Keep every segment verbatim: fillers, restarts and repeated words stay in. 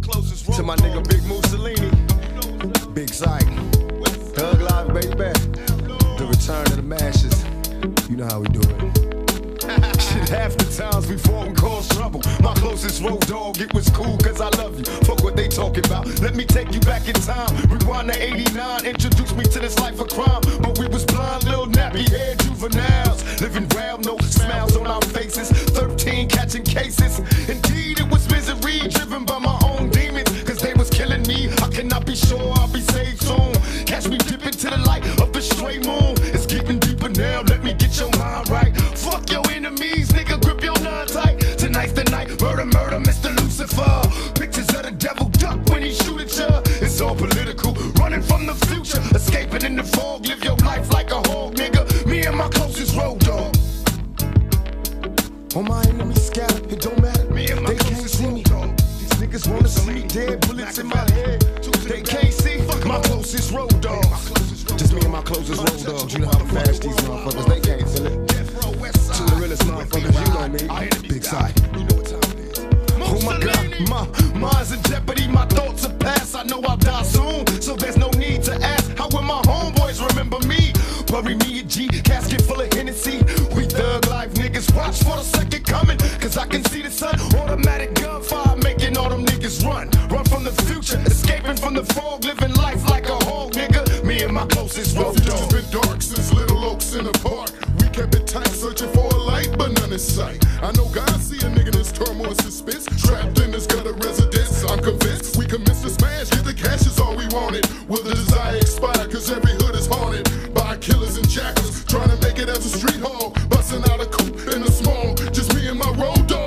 To my nigga Big Mussolini, Big Sight, Thug Life, baby. The return of the mashes. You know how we do it. Shit, half the times we fought and caused trouble. My closest road dog, it was cool cause I love you. Fuck what they talking about. Let me take you back in time. Rewind to eighty-nine, introduce me to this life of crime. But we was blind, little nappy head juveniles. Living round, no smiles on our faces. thirteen catching cases. Indeed, it was misery driven by my own demons. Cause they was killing me. I cannot be sure I'll be saved soon. Catch me dipping to the light of the stray moon. It's getting deeper now, let me get your mind right. Fuck your enemies, nigga, grip your nine tight. Tonight's the night, murder, murder, Mister Lucifer. Pictures of the devil duck when he shoot at ya. It's all political, running from the future. Escaping in the fog, live your life like a hog, nigga. Me and my closest road dog. All my enemies scattered, it don't matter. Me and my they can't see me. These niggas wanna see me dead, bullets in my head. They can't see my closest road dogs. Just me and my closest road dogs. You know how fast these motherfuckers, they can't feel it. Two of the realest motherfuckers, you know me. Big Sight. Oh my God, my mind's in jeopardy. My thoughts are past. I know I'll die soon, so there's no need to ask. How will my homeboys remember me? Bury me a G, casket full of Hennessy. We thug life niggas, watch for the second coming. Cause I can see the sun, automatic gunfire, making all them niggas run. Run from the future, escaping from the fog, living life like a hog, nigga. Me and my closest road dog. It's been dark since Little Oaks in the park. We kept it tight, searching for a light, but none in sight. I know God see a nigga in this turmoil suspense, trapped in this gutter residence. I'm convinced we commence to smash, get the cash is all we wanted. Will the desire expire, cause every hood is haunted by killers and jackals, trying to make it as a street hog, busting out a coupe in the small, just me and my road dog.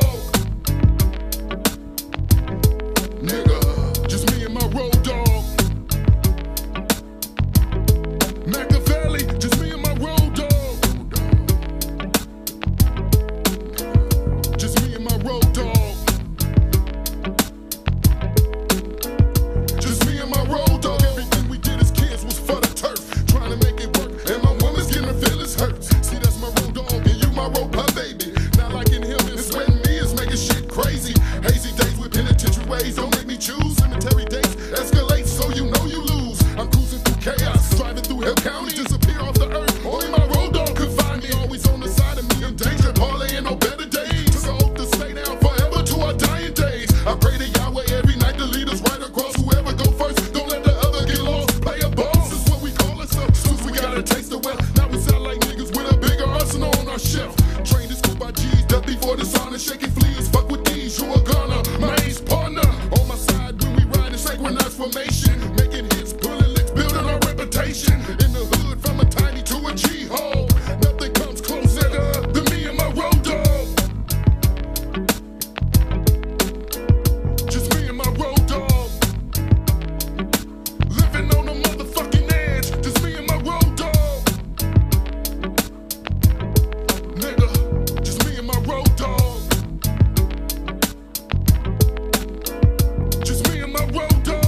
Nigga, just me and my road dog. Machiavelli, just me and my road dog. Just me and my road dog. Just me and my road dog. Everything we did as kids was for the turf, trying to make it work, and my woman's getting her feelings hurt. See, that's my road dog, and you my road pie baby. Not liking him and sweating me is making shit crazy. Hazy days with penitentiary ways don't make me choose. Cemetery dates escalate, so you know you lose. I'm cruising through chaos, driving through Hill County, disappear off the earth. Only my road dog could find me, always on the side of me in danger. Parlay no better days. Took an oath to stay down forever to our dying days. I pray to Yahweh every night to lead us right across. Whoever go first, don't let the other get lost. Play a boss is what we call ourselves. Since we got a taste of wealth, now we sound like niggas with a bigger arsenal on our shelf. Trained to school by G's, death before dishonor, shaking fleas. Fuck with these, you a gunner, my ace partner. On my side when we ride in synchronized formation, making hits, pulling licks, building our reputation. In the hood from a tiny to a G hole, nothing comes closer than me and my road dog. Just me and my road dog. Living on the motherfucking edge, just me and my road dog. Nigga, just me and my road dog. Just me and my road dog.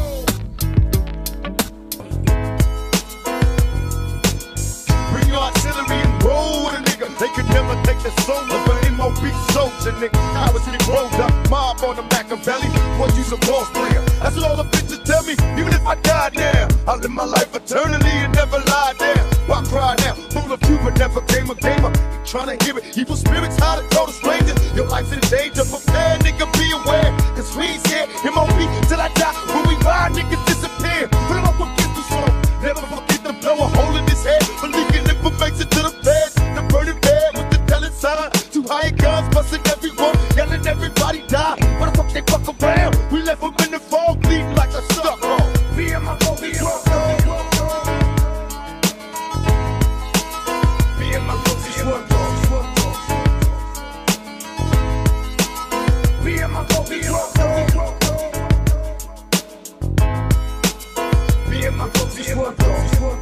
Bring your artillery and roll with a nigga. They could never take the soul of an M O B soldier, nigga. I was get rolled up, mob on the Machiavelli. What you supposed to player? That's what all the bitches tell me. Even if I die now, I'll live my life eternally and never lie down. Why cry now? Full of you, but never came a gamer. Trying to hear it, evil spirits, how to tell the strangers. Your life's in danger, prepare, nigga, be aware. Cause we ain't scared, M O B till I die. When we ride, niggas disappear. Put 'em up against the song. Never forget to blow a hole in his head. But leaking information to the feds. The burning bed with the telling sign. Two high guns busting everyone, yelling everybody die. What the fuck they fuck around? We left them in the fog, bleeding like a stuck hole. Me and my phone, me and my phone. Me and my phone, me and my phone. Me and my phone, me and my phone. Me and my phone, me and my phone.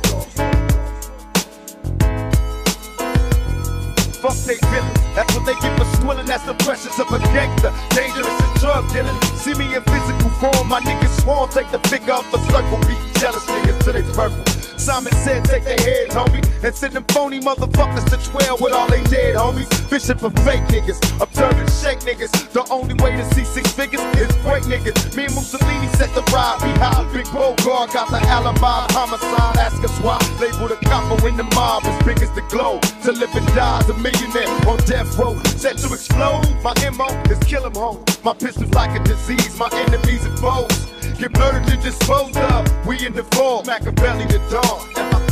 Fuck they feelings, that's what they get for swilling. That's the pressures of a gangster, dangerous and drug dealing. See me in physical form, my niggas swarm. Take the finger off the circle, beat jealous niggas till they purple. Simon said take their heads, homie, and send them phony motherfuckers to twelve with all they dead homies. Fishing for fake niggas, observing shake niggas. The only way to see six figures is break niggas. Me and Mussolini set the ride behind. Big Bogart got the alibi, homicide, ask us why. Label the copper in the mob as big as the globe. To live and die, a millionaire on death row, set to explode. My M O is kill 'em home. My pistol's like a disease, my enemies and foes get murdered and disposed of. We in the fall, Machiavelli the dawn.